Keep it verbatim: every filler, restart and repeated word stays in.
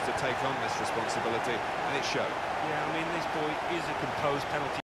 to take on this responsibility, and it showed. Yeah, I mean, this boy is a composed penalty